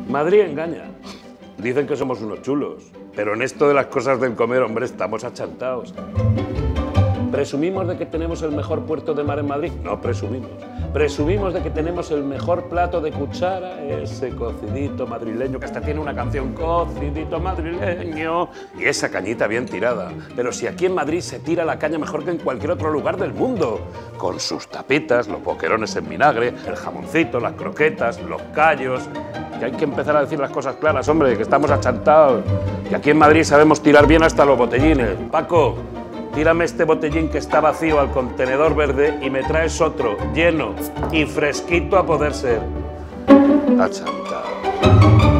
Madrid engaña. Dicen que somos unos chulos, pero en esto de las cosas del comer, hombre, estamos achantados. ¿Presumimos de que tenemos el mejor puerto de mar en Madrid? No presumimos. Presumimos de que tenemos el mejor plato de cuchara, ese cocidito madrileño, que hasta tiene una canción, cocidito madrileño, y esa cañita bien tirada. Pero si aquí en Madrid se tira la caña mejor que en cualquier otro lugar del mundo, con sus tapitas, los boquerones en vinagre, el jamoncito, las croquetas, los callos. Que hay que empezar a decir las cosas claras, hombre, que estamos achantados. Que aquí en Madrid sabemos tirar bien hasta los botellines. Paco, tírame este botellín que está vacío al contenedor verde y me traes otro, lleno y fresquito a poder ser. Achantado.